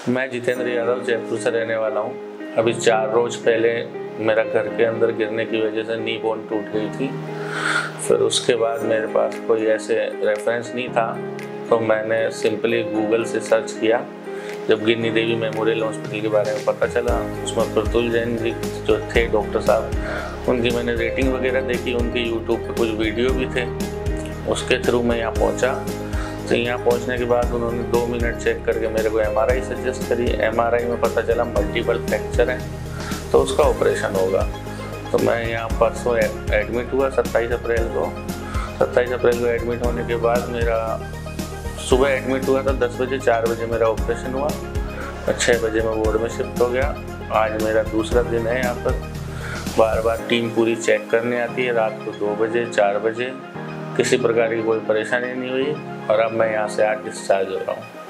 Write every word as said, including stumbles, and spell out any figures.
मैं जितेंद्र यादव जयपुर से रहने वाला हूँ। अभी चार रोज पहले मेरा घर के अंदर गिरने की वजह से नी बोन टूट गई थी। फिर उसके बाद मेरे पास कोई ऐसे रेफरेंस नहीं था, तो मैंने सिंपली गूगल से सर्च किया। जब गिन्नी देवी मेमोरियल हॉस्पिटल के बारे में पता चला, उसमें प्रतुल जैन जी जो थे डॉक्टर साहब, उनकी मैंने रेटिंग वगैरह देखी, उनके यूट्यूब पे कुछ वीडियो भी थे। उसके थ्रू मैं यहाँ पहुँचा। तो यहाँ पहुँचने के बाद उन्होंने दो मिनट चेक करके मेरे को एमआरआई सजेस्ट करी। एमआरआई में पता चला मल्टीपल फ्रैक्चर है, तो उसका ऑपरेशन होगा। तो मैं यहाँ परसों एडमिट हुआ सत्ताईस अप्रैल को। सत्ताईस अप्रैल को एडमिट होने के बाद मेरा सुबह एडमिट हुआ था दस बजे, चार बजे मेरा ऑपरेशन हुआ और छः बजे मैं वार्ड में शिफ्ट हो गया। आज मेरा दूसरा दिन है यहाँ पर। बार बार टीम पूरी चेक करने आती है, रात को दो बजे चार बजे। किसी प्रकार की कोई परेशानी नहीं हुई और अब मैं यहाँ से आज डिस्चार्ज हो रहा हूँ।